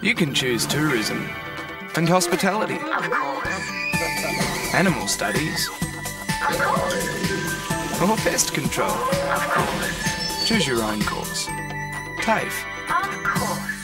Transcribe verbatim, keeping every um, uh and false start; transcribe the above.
You can choose tourism and hospitality, Of course. animal studies, Of course. or pest control. Of course. Choose your own course. TAFE. Of course.